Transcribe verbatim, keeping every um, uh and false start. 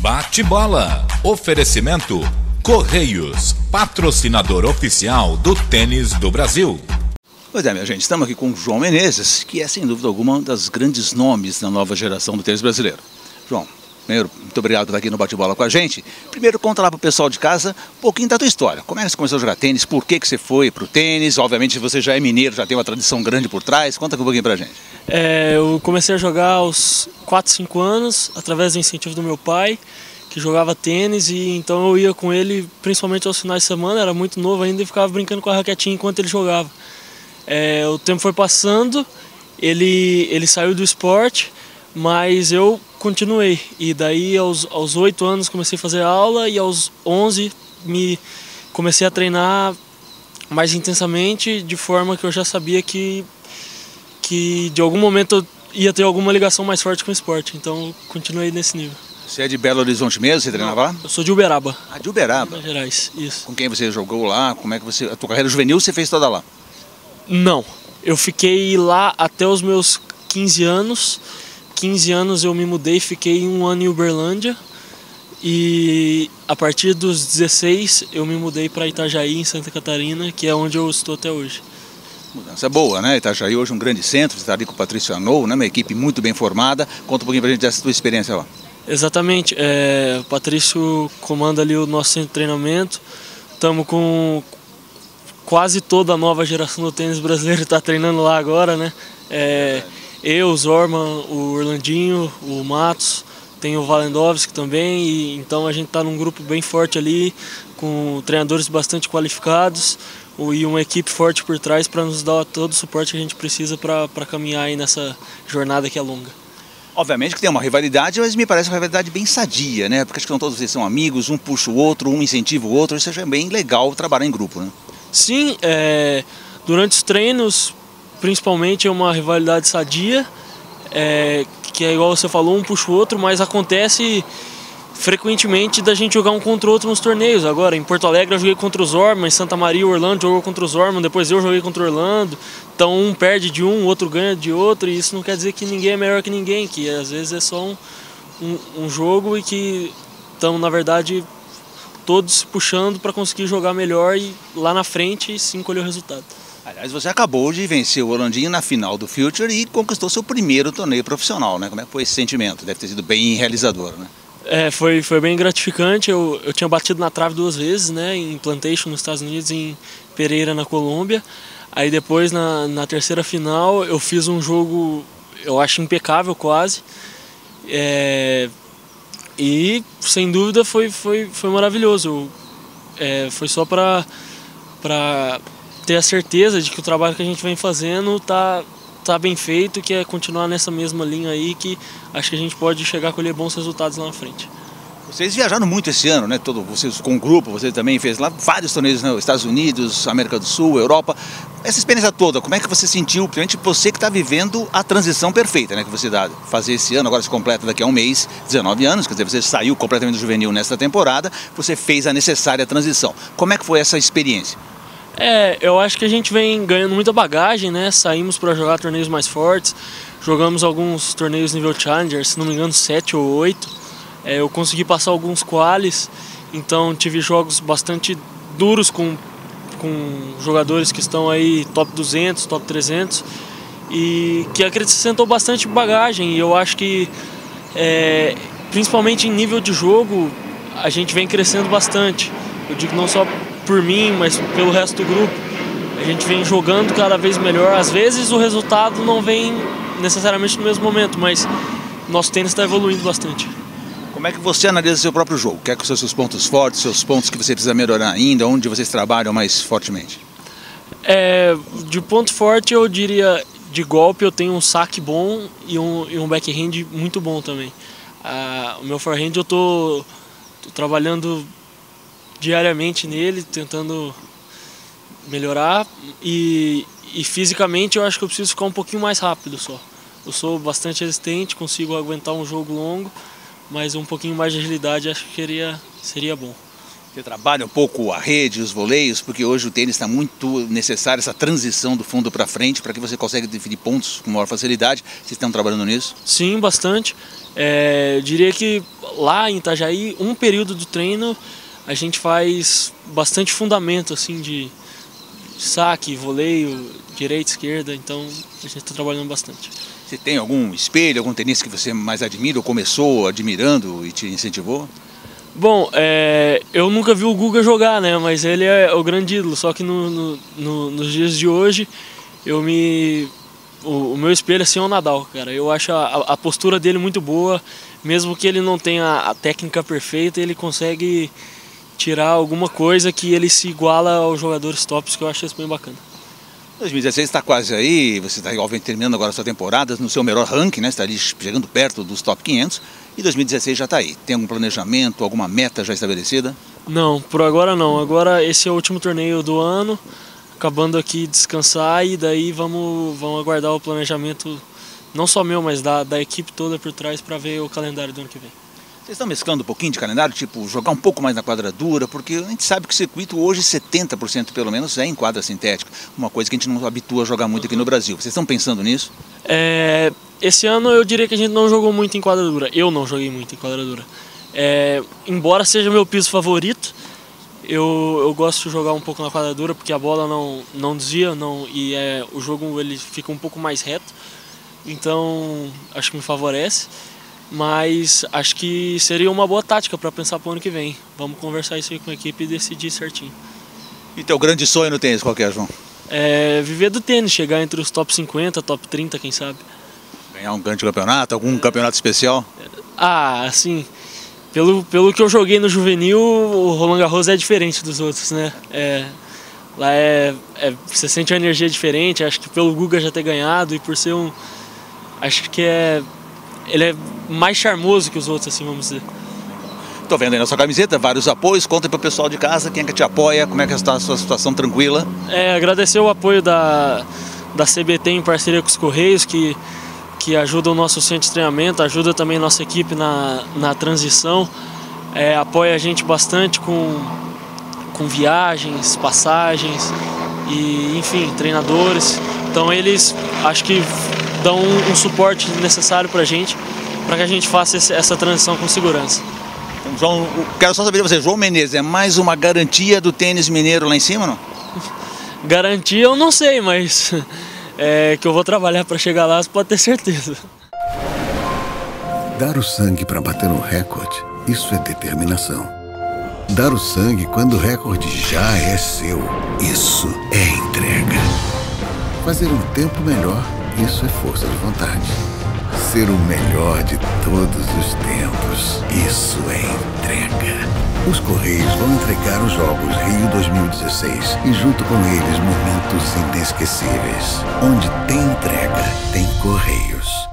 Bate-bola. Oferecimento Correios, patrocinador oficial do tênis do Brasil. Pois é, minha gente, estamos aqui com o João Menezes, que é sem dúvida alguma um dos grandes nomes da nova geração do tênis brasileiro. João, primeiro, muito obrigado por estar aqui no Bate-bola com a gente. Primeiro, conta lá para o pessoal de casa um pouquinho da tua história. Como é que você começou a jogar tênis? Por que, que você foi para o tênis? Obviamente você já é mineiro, já tem uma tradição grande por trás. Conta um pouquinho para a gente. É, eu comecei a jogar aos quatro, cinco anos, através do incentivo do meu pai, que jogava tênis, e então eu ia com ele, principalmente aos finais de semana, era muito novo ainda, e ficava brincando com a raquetinha enquanto ele jogava. É, o tempo foi passando, ele, ele saiu do esporte, mas eu continuei. E daí aos, aos oito anos comecei a fazer aula, e aos onze me comecei a treinar mais intensamente, de forma que eu já sabia que, que de algum momento eu ia ter alguma ligação mais forte com o esporte. Então eu continuei nesse nível. Você é de Belo Horizonte mesmo? Você treinava lá? Eu sou de Uberaba. Ah, de Uberaba? Minas Gerais, isso. Com quem você jogou lá? Como é que você... A tua carreira juvenil você fez toda lá? Não, eu fiquei lá até os meus quinze anos. quinze anos eu me mudei, fiquei um ano em Uberlândia. E a partir dos dezesseis eu me mudei para Itajaí, em Santa Catarina, que é onde eu estou até hoje. Mudança boa, né? Itajaí hoje é um grande centro, você está ali com o Patrício Anou, né? Uma equipe muito bem formada. Conta um pouquinho pra gente dessa tua experiência lá. Exatamente, é, o Patrício comanda ali o nosso centro de treinamento. Estamos com quase toda a nova geração do tênis brasileiro, está treinando lá agora, né? É, eu, o Zorman, o Orlandinho, o Matos, tem o Valendowski também, e então a gente está num grupo bem forte ali, com treinadores bastante qualificados e uma equipe forte por trás para nos dar todo o suporte que a gente precisa para caminhar aí nessa jornada que é longa. Obviamente que tem uma rivalidade, mas me parece uma rivalidade bem sadia, né? Porque acho que não todos vocês são amigos, um puxa o outro, um incentiva o outro, isso é bem legal trabalhar em grupo, né? Sim, é, durante os treinos, principalmente, é uma rivalidade sadia, é, que é igual você falou, um puxa o outro, mas acontece frequentemente da gente jogar um contra o outro nos torneios. Agora, em Porto Alegre eu joguei contra o Zorman, em Santa Maria o Orlando jogou contra o Zorman, depois eu joguei contra o Orlando. Então um perde de um, o outro ganha de outro, e isso não quer dizer que ninguém é melhor que ninguém, que às vezes é só um, um, um jogo e que estamos, na verdade, todos se puxando para conseguir jogar melhor e lá na frente sim colher o resultado. Aliás, você acabou de vencer o Orlandinho na final do Future e conquistou seu primeiro torneio profissional, né? Como é que foi esse sentimento? Deve ter sido bem realizador, né? É, foi, foi bem gratificante. Eu, eu tinha batido na trave duas vezes, né? Em Plantation nos Estados Unidos e em Pereira na Colômbia. Aí depois, na, na terceira final, eu fiz um jogo, eu acho, impecável quase. É, e, sem dúvida, foi, foi, foi maravilhoso. É, foi só para para ter a certeza de que o trabalho que a gente vem fazendo tá, tá bem feito, que é continuar nessa mesma linha aí, que acho que a gente pode chegar a colher bons resultados lá na frente. Vocês viajaram muito esse ano, né? Todo, vocês com o grupo, você também fez lá vários torneios nos Estados Unidos, América do Sul, Europa. Essa experiência toda, como é que você sentiu, principalmente você que está vivendo a transição perfeita, né? Que você dá fazer esse ano, agora se completa daqui a um mês, dezenove anos, quer dizer, você saiu completamente do juvenil nesta temporada, você fez a necessária transição. Como é que foi essa experiência? É, eu acho que a gente vem ganhando muita bagagem, né? Saímos para jogar torneios mais fortes, jogamos alguns torneios nível Challenger, se não me engano sete ou oito. É, eu consegui passar alguns qualis, então tive jogos bastante duros com, com jogadores que estão aí top duzentos, top trezentos, e que acrescentou bastante bagagem. E eu acho que, é, principalmente em nível de jogo, a gente vem crescendo bastante. Eu digo não só por mim, mas pelo resto do grupo. A gente vem jogando cada vez melhor. Às vezes o resultado não vem necessariamente no mesmo momento, mas nosso tênis está evoluindo bastante. Como é que você analisa seu próprio jogo? Quais são os seus pontos fortes, seus pontos que você precisa melhorar ainda, onde vocês trabalham mais fortemente? É, de ponto forte eu diria, de golpe eu tenho um saque bom e um, e um backhand muito bom também. Ah, o meu forehand eu tô, tô trabalhando diariamente nele, tentando melhorar, e, e fisicamente eu acho que eu preciso ficar um pouquinho mais rápido só. Eu sou bastante resistente, consigo aguentar um jogo longo, mas um pouquinho mais de agilidade acho que seria, seria bom. Você trabalha um pouco a rede, os voleios, porque hoje o tênis está muito necessário, essa transição do fundo para frente, para que você consiga definir pontos com maior facilidade. Vocês estão trabalhando nisso? Sim, bastante. É, eu diria que lá em Itajaí, um período do treino, a gente faz bastante fundamento assim, de saque, voleio, direita, esquerda, então a gente está trabalhando bastante. Você tem algum espelho, algum tenista que você mais admira ou começou admirando e te incentivou? Bom, é, eu nunca vi o Guga jogar, né? Mas ele é o grande ídolo. Só que no, no, no, nos dias de hoje, eu me, o, o meu espelho assim, é o Nadal, cara. Eu acho a, a postura dele muito boa, mesmo que ele não tenha a técnica perfeita, ele consegue tirar alguma coisa que ele se iguala aos jogadores tops, que eu acho isso bem bacana. dois mil e dezesseis está quase aí, você está obviamente terminando agora a sua temporada no seu melhor ranking, né? Está ali chegando perto dos top quinhentos. E dois mil e dezesseis já está aí. Tem algum planejamento, alguma meta já estabelecida? Não, por agora não. Agora esse é o último torneio do ano, acabando aqui descansar e daí vamos, vamos aguardar o planejamento, não só meu, mas da, da equipe toda por trás para ver o calendário do ano que vem. Vocês estão mesclando um pouquinho de calendário, tipo jogar um pouco mais na quadradura, porque a gente sabe que o circuito hoje setenta por cento pelo menos é em quadra sintética, uma coisa que a gente não habitua a jogar muito aqui no Brasil. Vocês estão pensando nisso? É, esse ano eu diria que a gente não jogou muito em quadradura, eu não joguei muito em quadradura. É, embora seja meu piso favorito, eu, eu gosto de jogar um pouco na quadradura porque a bola não, não desvia não, e é, o jogo ele fica um pouco mais reto, então acho que me favorece. Mas acho que seria uma boa tática para pensar para o ano que vem. Vamos conversar isso aí com a equipe e decidir certinho. E teu grande sonho no tênis qual que é, João? É viver do tênis, chegar entre os top cinquenta, top trinta, quem sabe. Ganhar um grande campeonato, algum é... campeonato especial? Ah, assim, pelo, pelo que eu joguei no juvenil, o Roland Garros é diferente dos outros, né? É, lá é, é, você sente uma energia diferente, acho que pelo Guga já ter ganhado e por ser um... Acho que é... Ele é mais charmoso que os outros, assim, vamos dizer. Tô vendo aí na sua camiseta, vários apoios. Conta pro pessoal de casa, quem é que te apoia, como é que está a sua situação tranquila. É, agradecer o apoio da, da C B T em parceria com os Correios, que, que ajuda o nosso centro de treinamento, ajuda também a nossa equipe na, na transição. É, apoia a gente bastante com, com viagens, passagens e, enfim, treinadores. Então eles, acho que dão um, um suporte necessário para a gente, para que a gente faça esse, essa transição com segurança. Então, João, quero só saber de você, João Menezes, é mais uma garantia do tênis mineiro lá em cima, não? Garantia eu não sei, mas é, que eu vou trabalhar para chegar lá, você pode ter certeza. Dar o sangue para bater um recorde, isso é determinação. Dar o sangue quando o recorde já é seu, isso é entrega. Fazer um tempo melhor, isso é força de vontade. Ser o melhor de todos os tempos, isso é entrega. Os Correios vão entregar os Jogos Rio dois mil e dezesseis e junto com eles momentos inesquecíveis. Onde tem entrega, tem Correios.